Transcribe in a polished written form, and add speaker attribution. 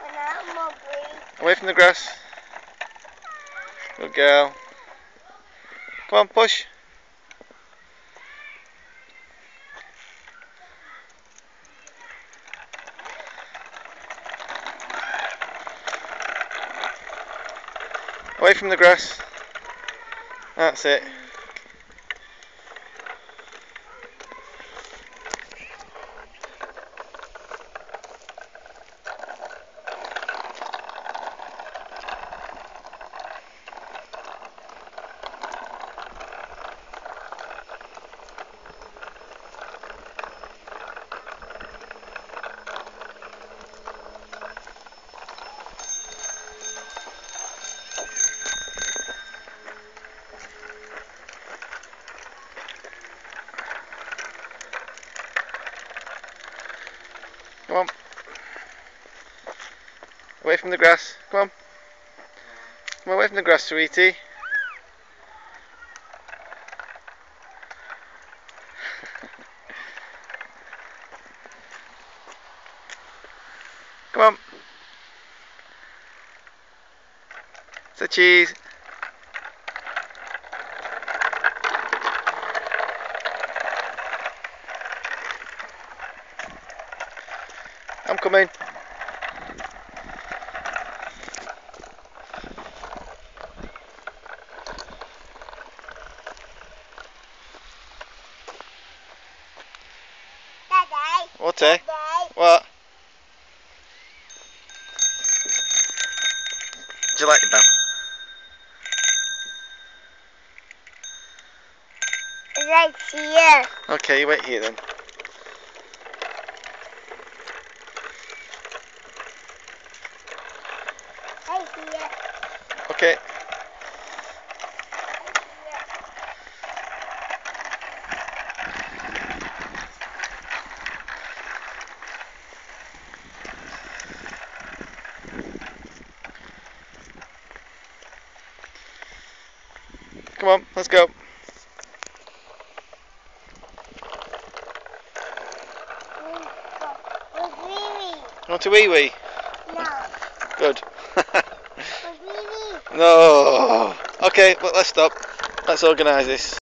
Speaker 1: Away from the grass. Good girl. Come on, push. Away from the grass. That's it. Come on. Away from the grass. Come on. Come away from the grass, sweetie. Come on. Say cheese. I'm coming.
Speaker 2: Daddy.
Speaker 1: What, eh? What? Do you like it, Belle?
Speaker 2: Right here.
Speaker 1: Okay, you wait here then.
Speaker 2: Right here.
Speaker 1: Okay. Come on, let's go. You want a wee wee?
Speaker 2: No.
Speaker 1: Good.
Speaker 2: Wee wee.
Speaker 1: No. Okay, well, let's stop. Let's organise this.